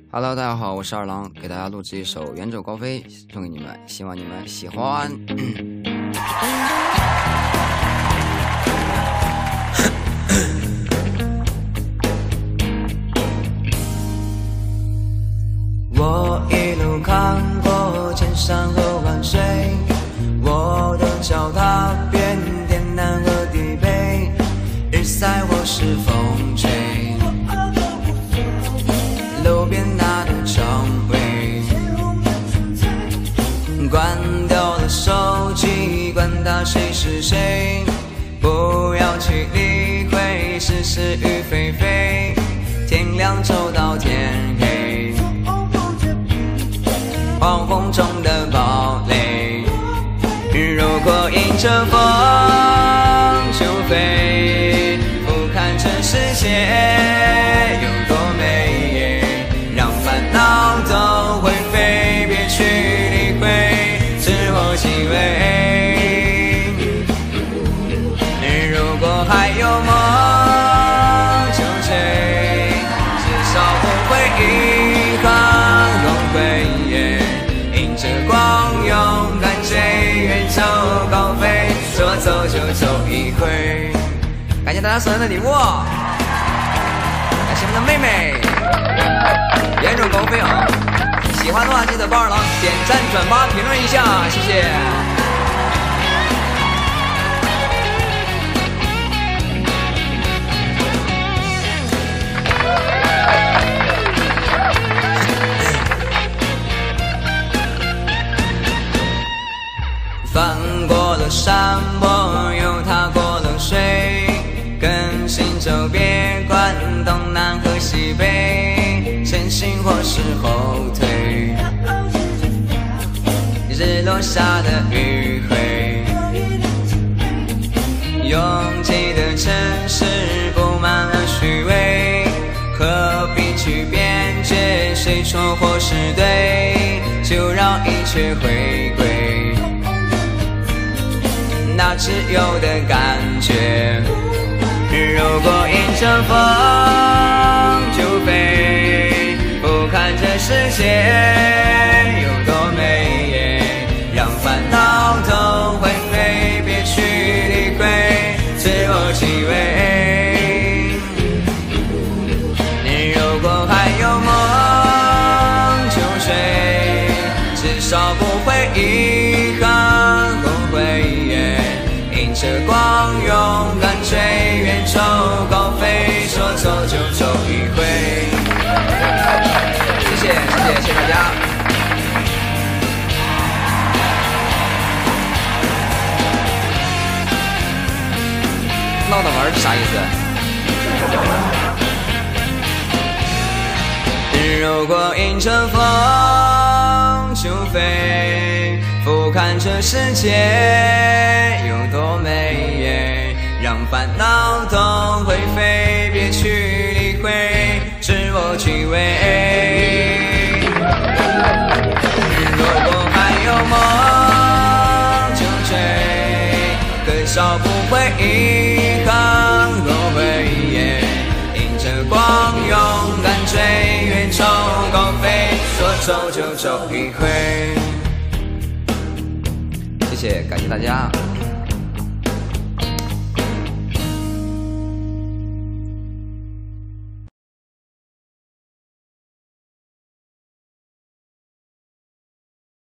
Hello， 大家好，我是二郎，给大家录制一首《远走高飞》，送给你们，希望你们喜欢。我一路看过千山和万水，我的脚踏遍天南和地北，日晒或是风吹，路边那的长尾，关掉了手机，管他谁是谁，不要去理会是是与非非，天亮走到天黑，黄昏中的堡垒，如果迎着风就飞，俯瞰这世界有多美，让烦恼都灰飞，别去理会自我气味。如果还有梦就追，至少不会遗憾后悔，迎着光勇敢追，远走高飞，说走就走一回。感谢大家送来的礼物，感谢我们的妹妹远走高飞啊！喜欢的话记得帮二郎点赞、转发、评论一下，谢谢。翻过了山坡，又踏过了水，跟行走别管东南和西北，前行或是后退，日落下的余晖，拥挤的城市布满了虚伪，何必去辩解谁错或是对，就让一切回归那自由的感觉。如果迎着风就飞，俯瞰这世界有多美，让烦恼都灰飞，别去理会自我气味。如果还有梦就追，至少不会遗憾后悔，迎着光勇敢追，远走高飞，说走就走一回。谢谢大家。闹着玩是啥意思？如果迎着风就飞，俯瞰这世界有多美，让烦恼都灰飞，别去理会自我气味。如果还有梦就追，至少不会遗憾后悔，迎着光勇敢追，远走高飞，说走就走一回。谢谢，感谢大家。